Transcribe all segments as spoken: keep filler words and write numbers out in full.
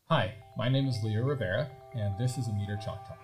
Hi, my name is Rivera, and this is a Meter Chalk Talk.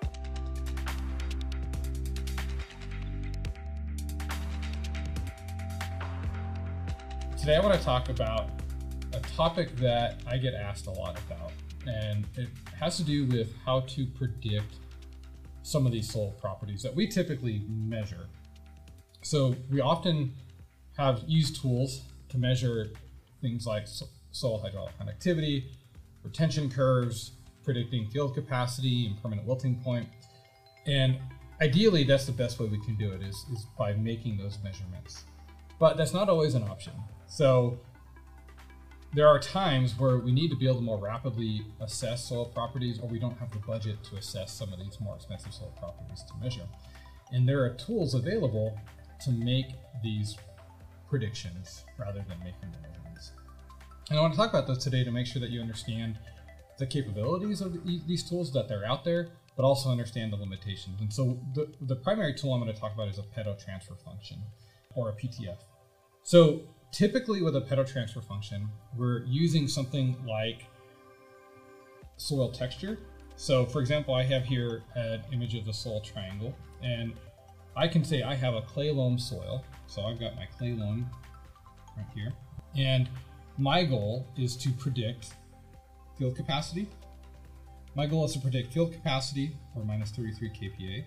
Today I want to talk about a topic that I get asked a lot about, and it has to do with how to predict some of these soil properties that we typically measure. So we often have used tools to measure things like soil hydraulic conductivity, retention curves, predicting field capacity and permanent wilting point. And ideally, that's the best way we can do it is, is by making those measurements. But that's not always an option. So there are times where we need to be able to more rapidly assess soil properties, or we don't have the budget to assess some of these more expensive soil properties to measure. And there are tools available to make these predictions rather than making the measurements. And I want to talk about those today to make sure that you understand the capabilities of these tools, that they're out there, but also understand the limitations. And so the, the primary tool I'm going to talk about is a pedotransfer function, or a P T F. So typically with a pedotransfer function, we're using something like soil texture. So for example, I have here an image of the soil triangle, and I can say I have a clay loam soil. So I've got my clay loam right here. And my goal is to predict field capacity. My goal is to predict field capacity, or minus thirty-three K P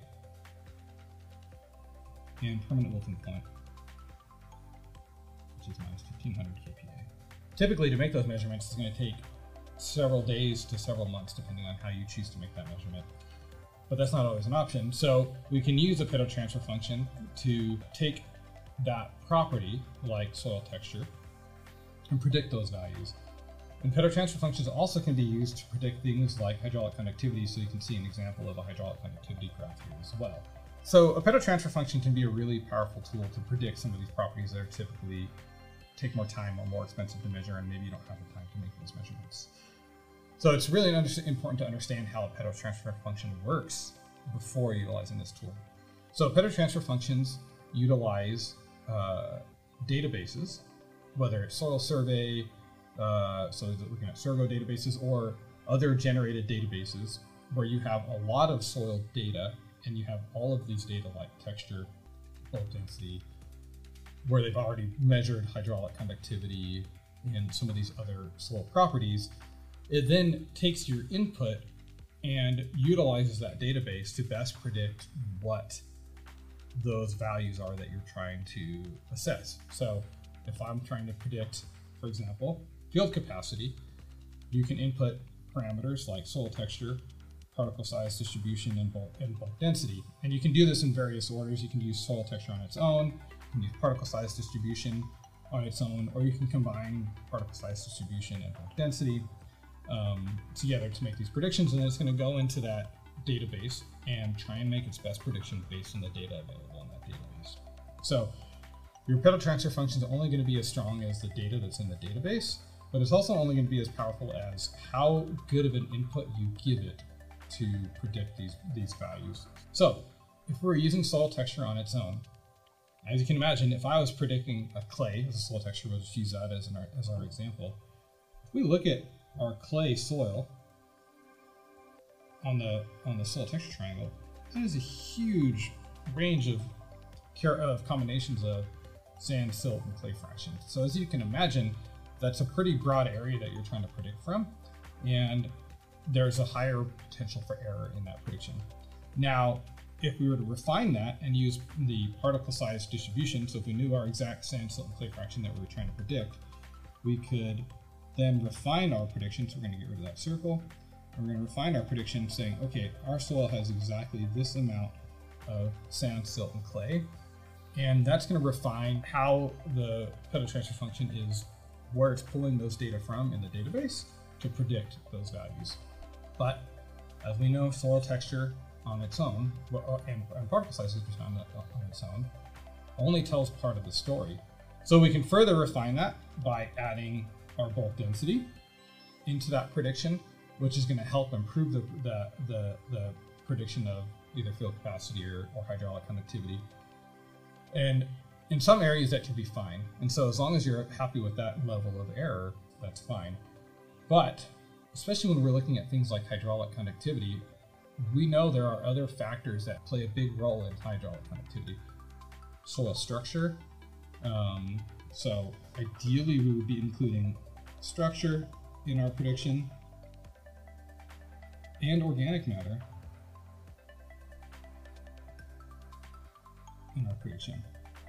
A, and permanent wilting point, which is minus fifteen hundred K P A. Typically, to make those measurements, it's going to take several days to several months, depending on how you choose to make that measurement. But that's not always an option. So we can use a pedotransfer function to take that property, like soil texture, and predict those values. And pedotransfer functions also can be used to predict things like hydraulic conductivity, so you can see an example of a hydraulic conductivity graph here as well. So a pedotransfer function can be a really powerful tool to predict some of these properties that are typically take more time or more expensive to measure, and maybe you don't have the time to make those measurements. So it's really important to understand how a pedotransfer function works before utilizing this tool. So pedotransfer functions utilize uh, databases, whether it's soil survey, uh, so looking at Surgo databases, or other generated databases where you have a lot of soil data, and you have all of these data like texture, bulk density, where they've already measured hydraulic conductivity and some of these other soil properties. It then takes your input and utilizes that database to best predict what those values are that you're trying to assess. So if I'm trying to predict, for example, field capacity, you can input parameters like soil texture, particle size distribution, and bulk, and bulk density. And you can do this in various orders. You can use soil texture on its own, you can use particle size distribution on its own, or you can combine particle size distribution and bulk density um, together to make these predictions. And then it's going to go into that database and try and make its best prediction based on the data available in that database. So your pedotransfer function is only going to be as strong as the data that's in the database, but it's also only going to be as powerful as how good of an input you give it to predict these, these values. So if we're using soil texture on its own, as you can imagine, if I was predicting a clay as a soil texture, we'll just use that as, an, as our example. If we look at our clay soil on the, on the soil texture triangle, there's a huge range of, of combinations of sand, silt, and clay fractions. So as you can imagine, that's a pretty broad area that you're trying to predict from, and there's a higher potential for error in that prediction. Now, if we were to refine that and use the particle size distribution, so if we knew our exact sand, silt, and clay fraction that we were trying to predict, we could then refine our prediction. So we're going to get rid of that circle, and we're going to refine our prediction saying, okay, our soil has exactly this amount of sand, silt, and clay. And that's going to refine how the pedotransfer function is, where it's pulling those data from in the database to predict those values. But as we know, soil texture on its own, and, and particle size distribution on, on its own, only tells part of the story. So we can further refine that by adding our bulk density into that prediction, which is going to help improve the, the, the, the prediction of either field capacity or, or hydraulic conductivity. And in some areas that can be fine. And so as long as you're happy with that level of error, that's fine. But especially when we're looking at things like hydraulic conductivity, we know there are other factors that play a big role in hydraulic conductivity. Soil structure. Um, so ideally we would be including structure in our prediction, and organic matter in our prediction.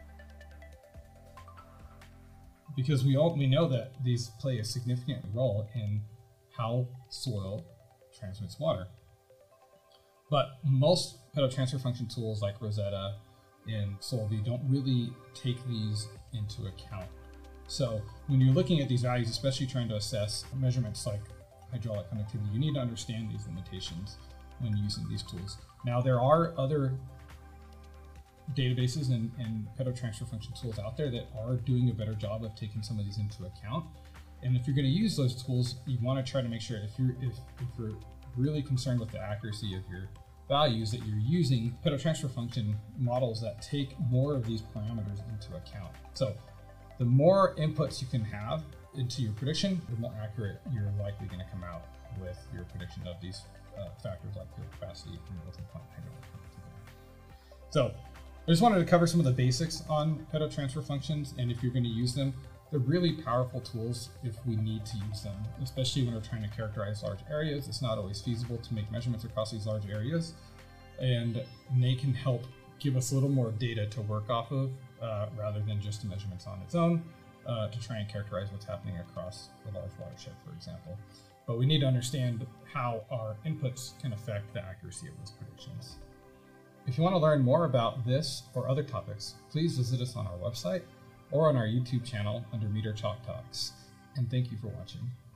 Because we all we know that these play a significant role in how soil transmits water. But most pedotransfer function tools like Rosetta and Solvi don't really take these into account. So when you're looking at these values, especially trying to assess measurements like hydraulic conductivity, you need to understand these limitations when using these tools. Now, there are other databases and, and pedotransfer function tools out there that are doing a better job of taking some of these into account. And if you're going to use those tools, you want to try to make sure if you're if, if you're really concerned with the accuracy of your values, that you're using pedotransfer function models that take more of these parameters into account. So the more inputs you can have into your prediction, the more accurate you're likely going to come out with your prediction of these uh, factors like fuel capacity and melting point hydraulic conductivity. So I just wanted to cover some of the basics on pedotransfer functions, and if you're going to use them, they're really powerful tools if we need to use them, especially when we're trying to characterize large areas. It's not always feasible to make measurements across these large areas, and they can help give us a little more data to work off of uh, rather than just the measurements on its own uh, to try and characterize what's happening across the large watershed, for example. But we need to understand how our inputs can affect the accuracy of those predictions. If you want to learn more about this or other topics, please visit us on our website or on our YouTube channel under Meter Chalk Talks. And thank you for watching.